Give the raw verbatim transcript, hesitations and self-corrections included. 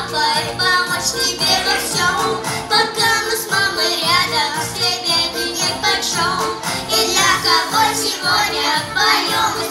папой, помочь тебе во всем. Пока мы с мамой рядом, все беды не почем. И для кого сегодня поем